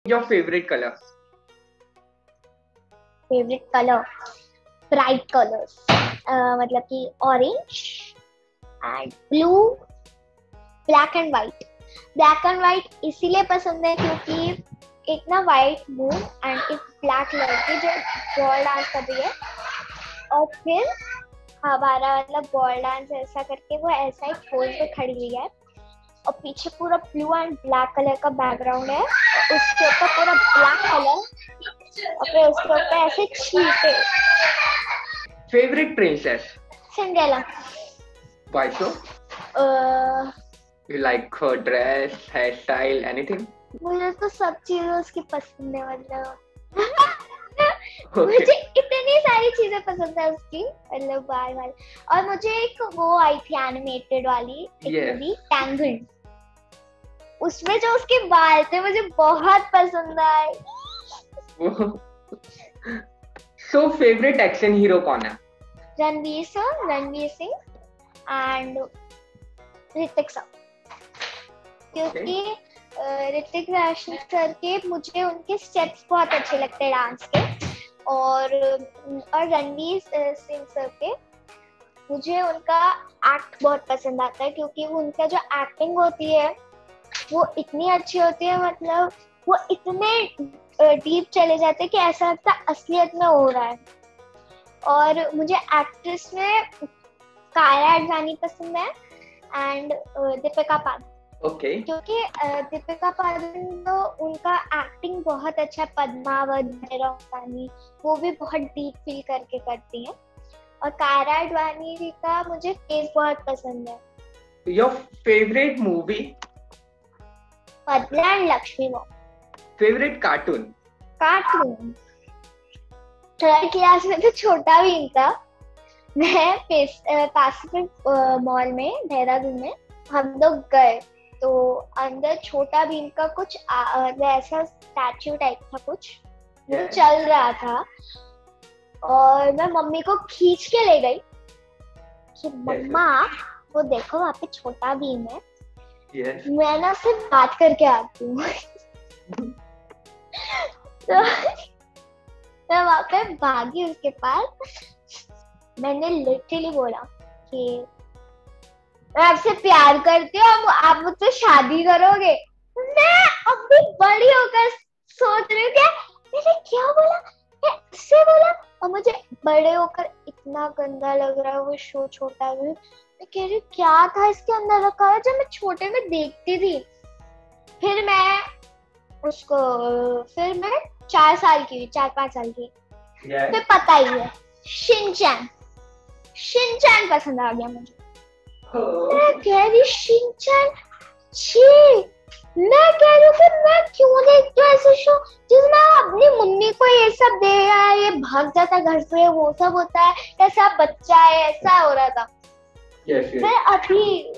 Your favourite colour? Favourite colour bright colours, मतलब कि orange and blue, black and white. Black and white इसीलिए पसंद है क्योंकि एक ना व्हाइट मून एंड एक ब्लैक लड़की जो बॉल डांस कर रही है, और फिर हमारा मतलब बॉल डांस ऐसा करके वो ऐसा ही पोज पे खड़ी हुई है, और पीछे पूरा ब्लू एंड ब्लैक कलर का बैकग्राउंड है, उसके ऊपर पूरा ब्लैक कलर, और फिर उसके ऊपर ऐसे छींटे। Favourite princess? Cinderella. Why so? You like her dress, hairstyle, anything? मुझे तो सब चीजें उसकी पसंद है, मतलब Okay. मुझे इतनी सारी चीजें पसंद है उसकी, मतलब बार बार। और मुझे एक वो आई थी एनिमेटेड वाली एक Yes. मूवी टैंगल्ड, उसमें जो उसके बाल थे मुझे बहुत पसंद आए। So फेवरेट एक्शन हीरो कौन है? Ranveer sir, Ranveer Singh and Hrithik sir, क्योंकि ऋतिक रोशन सर के मुझे उनके स्टेप्स बहुत अच्छे लगते हैं डांस के, और रणवीर सिंह सर के मुझे उनका एक्ट बहुत पसंद आता है, क्योंकि वो उनका जो एक्टिंग होती है वो इतनी अच्छी होती है, मतलब वो इतने डीप चले जाते हैं कि ऐसा लगता है असलियत में हो रहा है। और मुझे एक्ट्रेस में काया आडवाणी पसंद है एंड दीपिका पादुकोण। ओके। क्योंकि दीपिका पादुकोण तो उनका एक्टिंग बहुत अच्छा है, पद्मावत, रानी वो भी बहुत डीप फील करके करती हैं, और काया आडवाणी जी का मुझे फेस बहुत पसंद है। Your favourite movie? Padma and Lakshmi bomb. Favourite cartoon? Cartoon third class में तो छोटा भीम था। मैं पैसिफिक मॉल में देहरादून में हम लोग गए, तो अंदर छोटा भीम का कुछ ऐसा स्टैच्यू टाइप था कुछ Yeah. चल रहा था, और मैं मम्मी को खींच के ले गई कि मम्मा वो देखो वहाँ पे छोटा भीम है। Yes. मैं ना उससे बात करके आती हूँ। तो मैं वहाँ पे भागी उसके पास, मैंने लिटरली बोला कि मैं आपसे प्यार करती हूँ, आप मुझसे शादी करोगे। मैं अभी बड़ी होकर सोच रही हूँ कि मैंने क्या बोला, मैं उससे बोला, और मुझे बड़े होकर इतना गंदा लग रहा है वो शो छोटा भी। मैं कह रही क्या था इसके अंदर रखा है, जब मैं छोटे में देखती थी। फिर मैं 4 साल की हुई, 4-5 साल की, Yes. फिर पता ही है शिनचैन पसंद आ गया मुझे। मैं कह रही शिनचैन छी, मैं कह रही हूँ फिर मैं क्यों देखती हूँ ऐसे शो जिसमें अपनी मम्मी को ये सब दे रहा है, ये भाग जाता है घर से, वो सब होता है, ऐसा बच्चा है, ऐसा हो रहा था। Yes. Yes. फिर अभी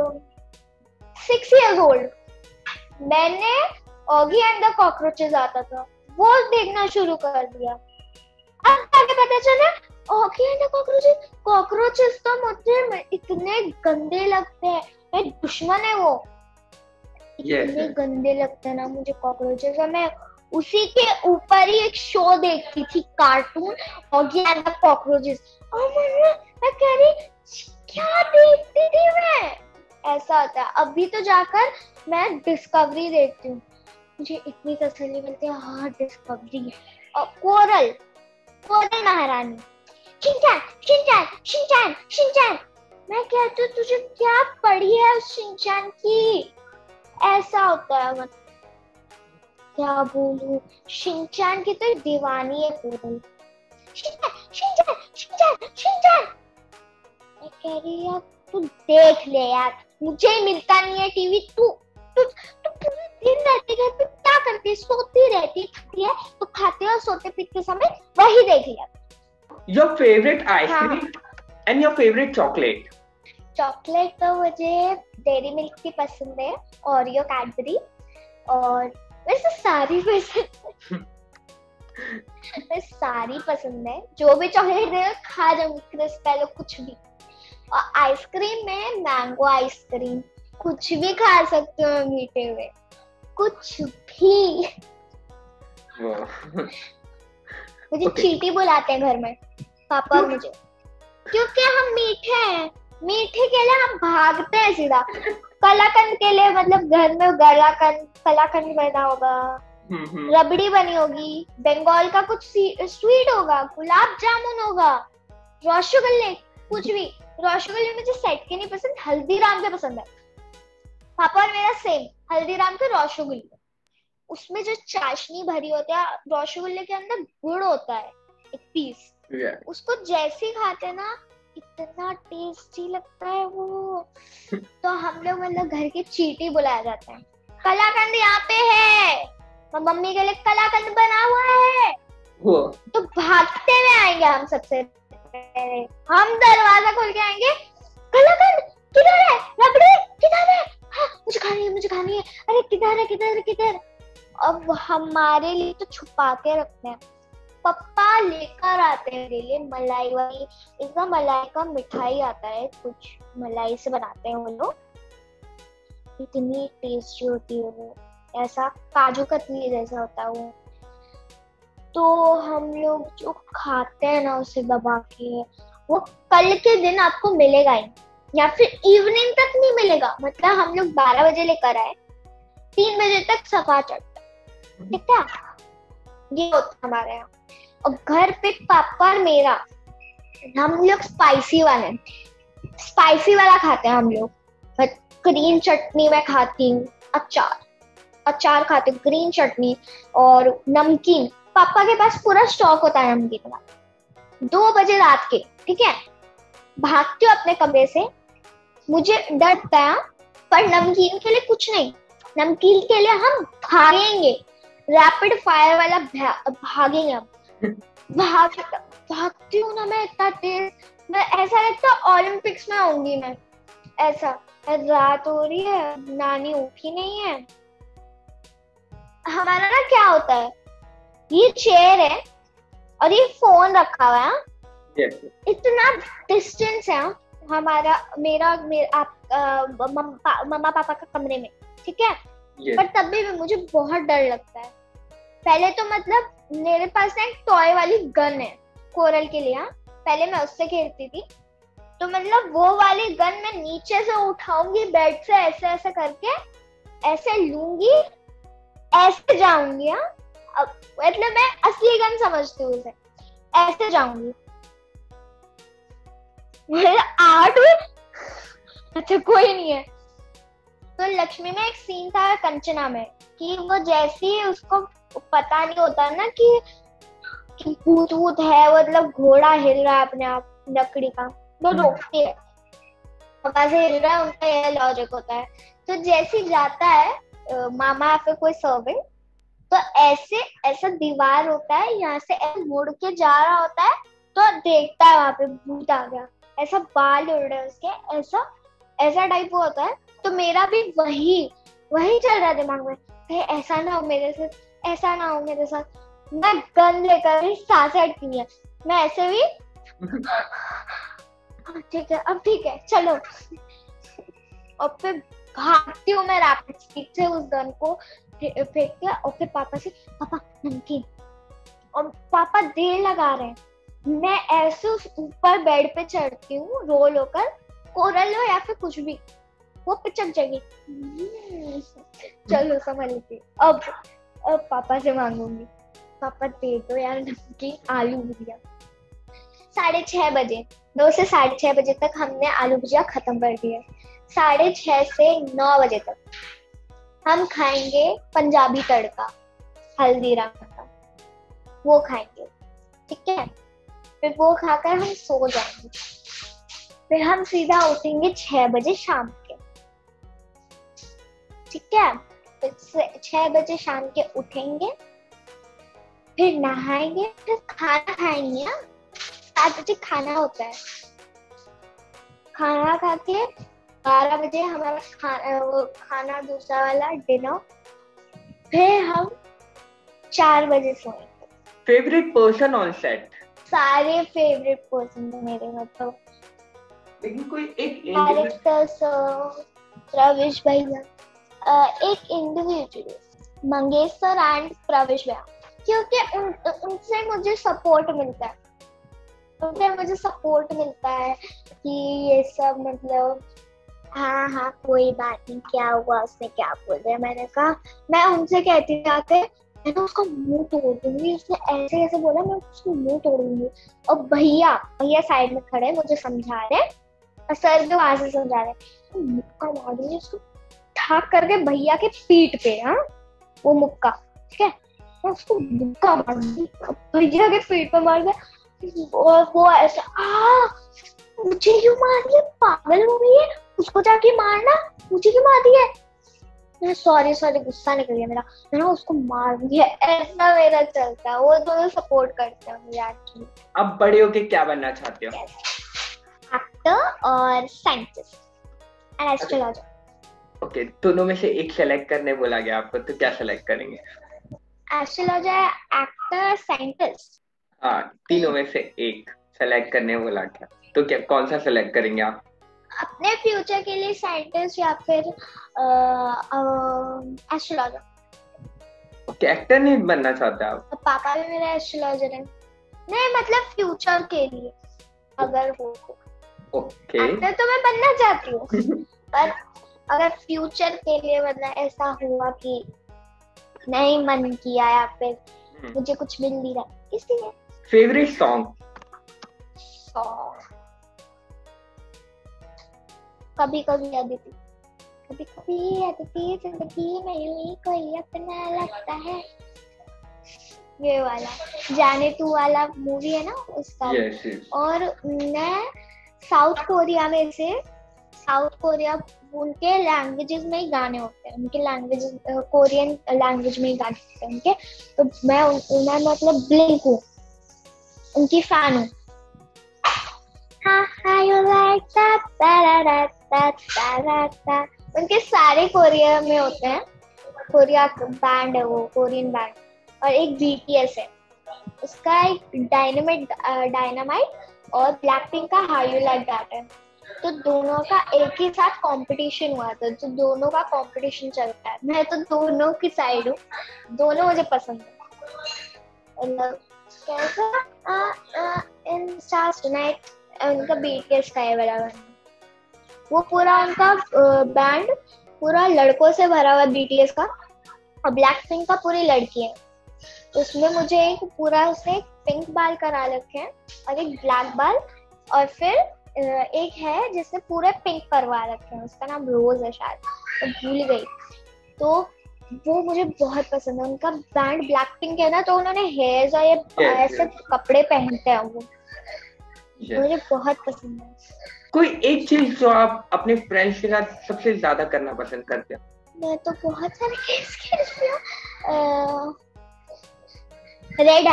6 years old मैंने ऑगी एंड द कॉकरोचेस आता था, वो देखना शुरू कर दिया। अब आगे पता चला ऑगी एंड द कॉकरोचेस तो मुझे इतने गंदे लगते हैं, मेरे दुश्मन है वो। Yes. इतने गंदे लगते हैं ना मुझे कॉकरोचेस, और मैं उसी के ऊपर ही एक शो देखती थी cartoon Oggy and the cockroaches, और मैं कह रही क्या देखती थी मैं, ऐसा होता है। अभी तो जाकर मैं डिस्कवरी देखती हूँ, मुझे इतनी तसल्ली मिलती है, हाँ डिस्कवरी। और कोरल महारानी, शिनचैन। मैं कहती हूँ तुझे क्या पड़ी है उस शिनचैन की, ऐसा होता है। मतलब क्या बोलूं, शिनचैन की तो दीवानी है कोरल। शिनचैन। मैं कह रही यार तू देख ले यार, मुझे मिलता नहीं है टीवी, तू पूरे दिन रहती है, तू क्या करती है, सोती रहती है, तो खाते और सोते पीते समय वही देख लिया। Your favourite ice cream and your favourite chocolate? Chocolate तो मुझे डेयरी मिल्क की पसंद है, ओरियो, कैडबरी, और वैसे सारी पसंद है। सारी पसंद है, जो भी चॉकलेट दे खा जाऊंगी, क्रिस्प पहले कुछ भी। और आइसक्रीम में मैंगो आइसक्रीम, कुछ भी खा सकते हो मीठे में, कुछ भी। वो मुझे Okay. चींटी बुलाते हैं घर में पापा और मुझे, क्योंकि हम मीठे हैं। मीठे के लिए हम भागते हैं सीधा। कलाकंद के लिए मतलब घर में कलाकंद बना होगा, रबड़ी बनी होगी, बंगाल का कुछ स्वीट होगा, गुलाब जामुन होगा, रसगुल्ले, कुछ भी। रसगुल्ले मुझे सेट के नहीं पसंद, हल्दीराम के पसंद है। पापा और मेरा सेम, हल्दीराम के रसगुल्ले। उसमें जो चाशनी भरी होती है, रसगुल्ले के अंदर गुड़ होता है एक पीस, Yeah. उसको जैसे ही खाते हैं ना इतना टेस्टी लगता है वो। तो हम लोग मतलब घर की चींटी बुलाया जाता है। कलाकंद यहाँ पे है, तो मम्मी के लिए कलाकंद बना हुआ है, वो तो भागते हुए आएंगे हम। सबसे पहले हम दरवाजा खोल के आएंगे, कलाकंद किधर है, रबड़ी किधर है, हाँ, मुझे खानी है, मुझे खानी है, अरे किधर है, किधर किधर। अब हमारे लिए तो छुपा के रखते हैं। पप्पा लेकर आते हैं मेरे लिए मलाई वाली, इसका मलाई का मिठाई आता है, कुछ मलाई से बनाते हैं वो लोग, इतनी टेस्टी होती है वो, ऐसा काजू कतली जैसा होता है वो। तो हम लोग जो खाते हैं ना उसे दबा के, वो कल के दिन आपको मिलेगा ही, या फिर इवनिंग तक नहीं मिलेगा। मतलब हम लोग 12 बजे लेकर आए, 3 बजे तक सफा चढ़ता, ठीक है, ये होता है हमारे यहाँ। और घर पे पापा और मेरा, हम लोग स्पाइसी वाला खाते हैं हम लोग। ग्रीन चटनी मैं खाती हूँ, अचार खाते, ग्रीन चटनी और नमकीन। पापा के पास पूरा स्टॉक होता है नमकीन का। 2 बजे रात के, ठीक है, भागती हूँ अपने कमरे से, मुझे डर गया, पर नमकीन के लिए कुछ नहीं, नमकीन के लिए हम भागेंगे, रैपिड फायर वाला भागेंगे हम। भागती हूँ ना मैं इतना तेज, मैं ऐसा लगता है ओलंपिक्स में आऊंगी मैं। ऐसा रात हो रही है, नानी उठी नहीं है। हमारा ना क्या होता है, ये चेयर है और ये फोन रखा हुआ है, yes. इतना डिस्टेंस है हमारा, मेरा मम्मा पापा का कमरे में, ठीक है। Yes. पर तब भी मुझे बहुत डर लगता है। पहले तो मतलब मेरे पास ना एक टॉय वाली गन है कोरल के लिए, पहले मैं उससे खेलती थी। तो मतलब वो वाली गन मैं नीचे से उठाऊंगी बेड से, ऐसे ऐसे करके, ऐसे लूंगी, ऐसे जाऊंगी। अब मतलब मैं असली गन समझती हूँ उसे, ऐसे जाऊंगी। मेरा आर्ट में अच्छा कोई नहीं है। तो लक्ष्मी में एक सीन था कंचना में, कि वो जैसे ही उसको पता नहीं होता ना कि भूत वूत है, मतलब घोड़ा हिल रहा है अपने आप लकड़ी का, तो रोकती है, पापा से हिल रहा है, उनका यह लॉजिक होता है। तो जैसे ही जाता है मामा या फिर कोई सर्वेंट, तो ऐसा दीवार होता है, यहाँ से ऐसे मुड़ के जा रहा होता है, तो देखता है वहां पे भूत आ गया, ऐसा बाल उड़ रहे उसके, ऐसा टाइप वो होता है। तो मेरा भी वही चल रहा है दिमाग में, ऐसा ना हो मेरे साथ, ऐसा ना हो मेरे साथ। मैं गन लेकर भी सांसें अटकी नहीं है, मैं ऐसे भी ठीक है, अब ठीक है चलो, और फिर भागती हूँ मैं रैपिड स्पीड से उस गन को फेंक के, और फिर पापा से, पापा नमकीन, और पापा देर लगा रहे हैं। मैं ऐसे उस ऊपर बेड पे चढ़ती हूँ, रोल होकर, कोरल हो या फिर कुछ भी, वो पिचक जाएगी। चलो समझ लीजिए। अब पापा से मांगूंगी, पापा दे दो यार नमकीन, आलू भुजिया। 6:30 बजे, 2 से 6:30 बजे तक हमने आलू भुजिया खत्म कर दिया। 6:30 से 9 बजे तक हम खाएंगे पंजाबी तड़का हल्दीराम का, वो खाएंगे, ठीक है। फिर वो खाकर हम सो जाएंगे, फिर हम सीधा उठेंगे 6 बजे शाम के, ठीक है। फिर 6 बजे शाम के उठेंगे, फिर नहाएंगे, फिर खाना खाएंगे। 7 बजे खाना होता है, खाना खा के 12 बजे हमारा खाना दूसरा वाला डिनर, फिर हम 4 बजे सोएंगे। Favourite person on set? सारे फेवरेट पर्सन मेरे, मतलब लेकिन कोई एक कैरेक्टर्स, प्रवेश भैया, एक इंडिविजुअल, मंगेश सर एंड प्रवेश भैया, क्योंकि उनसे मुझे सपोर्ट मिलता है, उनसे मुझे सपोर्ट मिलता है कि ये सब मतलब हाँ हाँ कोई बात नहीं, क्या हुआ, उसने क्या बोल दिया। मैंने कहा, मैं उनसे कहती जाके मैं तो उसका मुंह तोड़ दूंगी, उसने ऐसे ऐसे बोला, मैं उसको मुंह तोड़ दूंगी। और भैया भैया साइड में खड़े मुझे समझा रहे, और सर भी वहां से समझा रहे, तो मुक्का मार दूंगी उसको ठाक करके भैया के पीठ पे। हाँ वो मुक्का, ठीक है, मैं उसको मुक्का मार दूंगी भैया के पीठ पे मार के। और वो ऐसा मुझे क्यों मार दिया, पागल हो गई है, उसको जाके मारना, मुझे क्यों मार दिया। मैं सॉरी गुस्सा निकल गया मेरा, मैंने उसको मार दिया। ऐसा मेरा चलता है, वो दोनों सपोर्ट करते हैं मुझे एक्चुअली। अब बड़े होके क्या बनना चाहते हो? एक्टर और साइंटिस्ट एंड एस्ट्रोलॉजर। ओके, दोनों में से एक सेलेक्ट करने बोला गया आपको, तो क्या सेलेक्ट करेंगे? Astrologer, actor, scientist. हाँ, तीनों में से एक सेलेक्ट करने बोला गया, तो क्या कौन सा सेलेक्ट करेंगे आप? अपने फ्यूचर के लिए साइंटिस्ट या फिर एस्ट्रोलॉजर। ओके, एक्टर नहीं बनना चाहते आप? पापा भी मेरा एस्ट्रोलॉजर है। नहीं मतलब फ्यूचर के लिए अगर हो तो। ओके, एक्टर तो मैं बनना चाहती हूँ पर अगर फ्यूचर के लिए मतलब ऐसा हुआ कि नहीं मन किया या फिर मुझे कुछ मिल नहीं रहा, इसलिए। Favourite song? कभी कभी अदिति, कभी कभी अदिति जिंदगी में ही कोई अपना लगता है, ये वाला जाने तू वाला मूवी है ना उसका। yes, yes. और मैं साउथ कोरिया में से, साउथ कोरिया उनके लैंग्वेजेस में ही गाने होते हैं, उनके लैंग्वेज कोरियन लैंग्वेज में ही गाने होते हैं उनके, तो मैं मतलब ब्लिंक हूँ, उनकी फैन हूँ। उनके सारे कोरिया में होते हैं, कोरिया बैंड है वो, कोरियन बैंड। और एक BTS है, उसका एक डायनामाइट और ब्लैकपिंक का हाउ यू लाइक दैट है। तो दोनों का एक ही साथ कंपटीशन हुआ था, तो दोनों का कंपटीशन चलता है। मैं तो दोनों की साइड हूँ, दोनों मुझे पसंद है। कैसा इन स्टार्स टुनाइट उनका BTS का है बराबर, वो पूरा उनका बैंड पूरा लड़कों से भरा हुआ BTS का, और ब्लैकपिंक का पूरी लड़की है। उसमें मुझे एक पूरा उसने पिंक बाल करा रखे हैं और एक ब्लैक बाल, और फिर एक है जिसने पूरे पिंक करवा रखे हैं, उसका नाम रोज है शायद, तो भूल गई। तो वो मुझे बहुत पसंद है, उनका बैंड ब्लैकपिंक है ना, तो उन्होंने हेयर्स और ऐसे कपड़े पहनते हैं वो, मुझे बहुत पसंद है। कोई एक चीज जो आप अपने फ्रेंड्स के साथ सबसे ज्यादा करना पसंद करते हैं? मैं तो बहुत सारे खेलती हूँ, रेड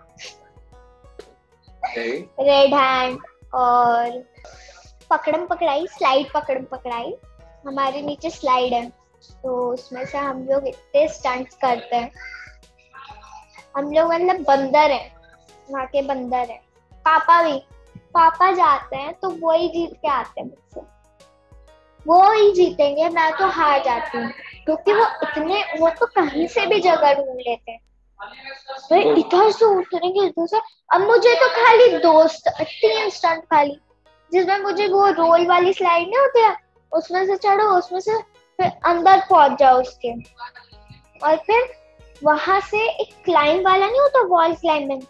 हैंड और पकड़म पकड़ाई, स्लाइड पकड़म पकड़ाई। हमारे नीचे स्लाइड है, तो उसमें से हम लोग इतने स्टंट्स करते हैं। हम लोग मतलब बंदर हैं, वहाँ के बंदर हैं। पापा जाते हैं तो वो ही जीत के आते हैं मुझसे, वो ही जीतेंगे, मैं तो हार जाती हूँ, क्योंकि वो तो कहीं से भी जगह ढूंढ लेते हैं, तो इधर से उतरेंगे इधर से। अब मुझे तो खाली 3 स्टंट खाली, जिसमें मुझे वो रोल वाली स्लाइड नहीं होती है, उसमें से चढ़ो, उसमें से फिर अंदर पहुंच जाओ उसके, और फिर वहां से एक क्लाइंब वाला नहीं होता, वॉल क्लाइंबिंग,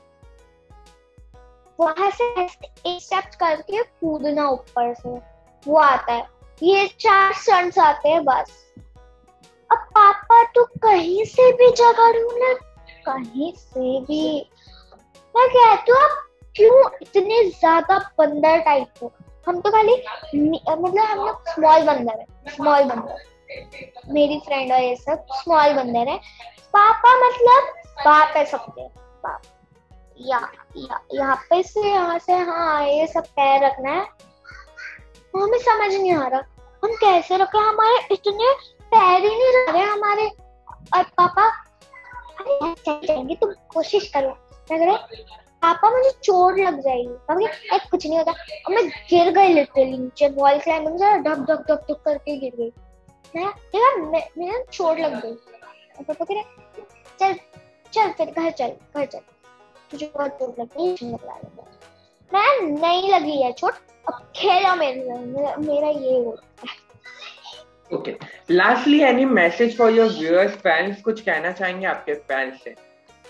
वहां से एक स्टेप करके कूदना ऊपर से, वो आता है। ये 4 स्टंट्स आते हैं बस। अब पापा तो कहीं से भी जगह ढूंढे, कहीं से भी। मैं कहती हूँ आप क्यों इतने ज्यादा बंदर टाइप हो, हम तो खाली मतलब हम लोग स्मॉल बंदर है, स्मॉल बंदर, मेरी फ्रेंड और ये सब स्मॉल बंदर है। पापा मतलब बाप है सबके बाप। यहाँ पे से यहाँ से हाँ ये सब पैर रखना है, हमें समझ नहीं आ रहा हम कैसे रखे, हमारे इतने पैर ही नहीं रह रहे हमारे। और पापा अरे चलेंगे, तुम कोशिश करो। मैं कह रही पापा मुझे चोट लग जाएगी, कुछ नहीं होता। और मैं गिर गई लिटरली नीचे, वॉल क्लाइंबिंग से धक धक धक धक करके गिर गई। मेरा चोट लग गई। पापा कह रहे चल चल फिर घर चल, घर चल, तुझे बहुत चोट लगी है, लगा लेगा। मैं नहीं लगी है चोट, अब खेलो मेरा ये हो। Okay, lastly any message for your viewers, fans, कुछ कहना चाहेंगे आपके फैंस से?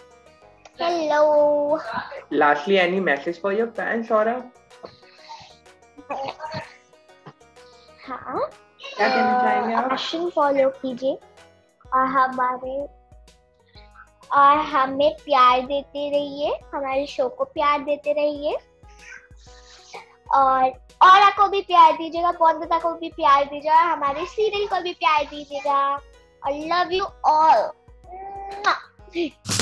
Hello, lastly any message for your fans और हाँ, क्या कहना चाहेंगे आप? पैशन फॉलो कीजिए और हमें प्यार देते रहिए, हमारे शो को प्यार देते रहिए, और औरा को भी प्यार दीजिएगा, बॉन्दिता को भी प्यार दीजिएगा, हमारे सीरियल को भी प्यार दीजिएगा। I love you all.